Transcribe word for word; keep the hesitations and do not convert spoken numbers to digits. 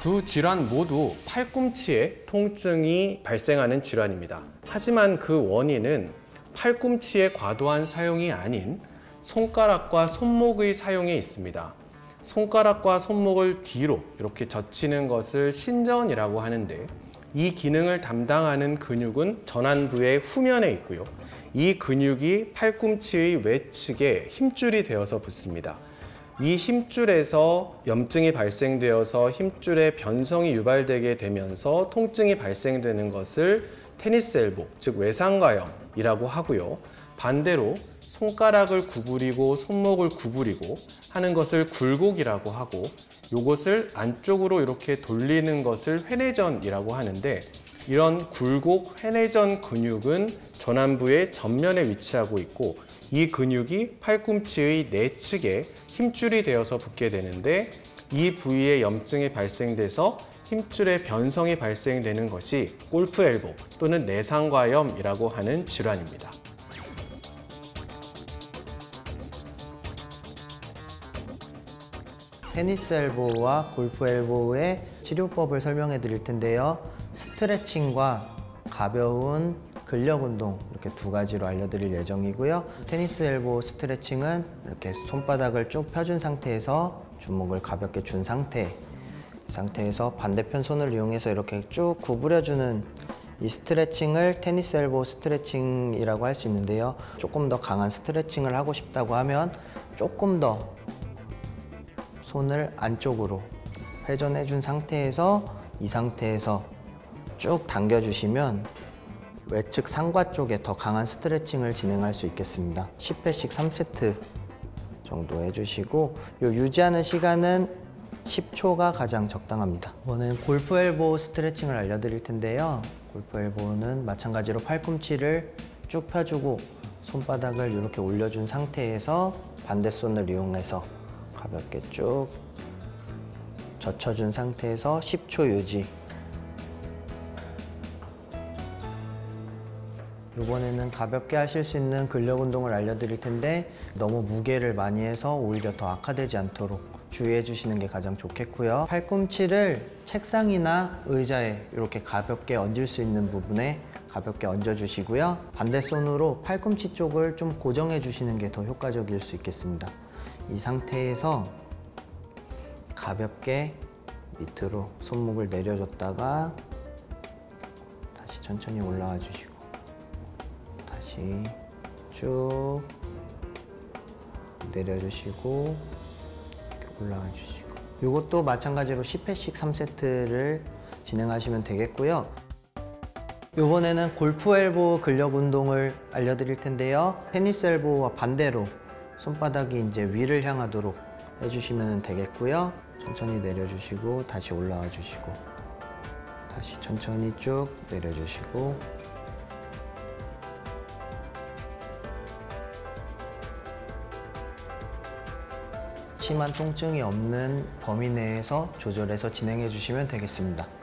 두 질환 모두 팔꿈치에 통증이 발생하는 질환입니다. 하지만 그 원인은 팔꿈치의 과도한 사용이 아닌 손가락과 손목의 사용에 있습니다. 손가락과 손목을 뒤로 이렇게 젖히는 것을 신전이라고 하는데, 이 기능을 담당하는 근육은 전완부의 후면에 있고요. 이 근육이 팔꿈치의 외측에 힘줄이 되어서 붙습니다. 이 힘줄에서 염증이 발생되어서 힘줄의 변성이 유발되게 되면서 통증이 발생되는 것을 테니스 엘보, 즉 외상과염이라고 하고요. 반대로 손가락을 구부리고 손목을 구부리고 하는 것을 굴곡이라고 하고, 이것을 안쪽으로 이렇게 돌리는 것을 회내전이라고 하는데, 이런 굴곡 회내전 근육은 전완부의 전면에 위치하고 있고, 이 근육이 팔꿈치의 내측에 힘줄이 되어서 붙게 되는데, 이 부위에 염증이 발생돼서 힘줄의 변성이 발생되는 것이 골프 엘보 또는 내상과염이라고 하는 질환입니다. 테니스 엘보와 골프 엘보의 치료법을 설명해 드릴 텐데요. 스트레칭과 가벼운 근력 운동, 이렇게 두 가지로 알려드릴 예정이고요. 테니스 엘보 스트레칭은 이렇게 손바닥을 쭉 펴준 상태에서 주먹을 가볍게 준 상태, 이 상태에서 반대편 손을 이용해서 이렇게 쭉 구부려주는 이 스트레칭을 테니스 엘보 스트레칭이라고 할 수 있는데요. 조금 더 강한 스트레칭을 하고 싶다고 하면 조금 더 손을 안쪽으로 회전해 준 상태에서 이 상태에서 쭉 당겨주시면 외측 상과 쪽에 더 강한 스트레칭을 진행할 수 있겠습니다. 십 회씩 삼 세트 정도 해주시고, 요 유지하는 시간은 십 초가 가장 적당합니다. 이번엔 골프 엘보 스트레칭을 알려드릴 텐데요. 골프 엘보는 마찬가지로 팔꿈치를 쭉 펴주고 손바닥을 이렇게 올려준 상태에서 반대손을 이용해서 가볍게 쭉 젖혀준 상태에서 십 초 유지. 이번에는 가볍게 하실 수 있는 근력 운동을 알려드릴 텐데, 너무 무게를 많이 해서 오히려 더 악화되지 않도록 주의해 주시는 게 가장 좋겠고요. 팔꿈치를 책상이나 의자에 이렇게 가볍게 얹을 수 있는 부분에 가볍게 얹어주시고요. 반대손으로 팔꿈치 쪽을 좀 고정해 주시는 게 더 효과적일 수 있겠습니다. 이 상태에서 가볍게 밑으로 손목을 내려줬다가 다시 천천히 올라와 주시고, 다시 쭉 내려주시고 이렇게 올라와 주시고, 이것도 마찬가지로 십 회씩 삼 세트를 진행하시면 되겠고요. 이번에는 골프 엘보 근력 운동을 알려드릴 텐데요. 테니스 엘보와 반대로 손바닥이 이제 위를 향하도록 해주시면 되겠고요. 천천히 내려주시고 다시 올라와 주시고, 다시 천천히 쭉 내려주시고, 심한 통증이 없는 범위 내에서 조절해서 진행해 주시면 되겠습니다.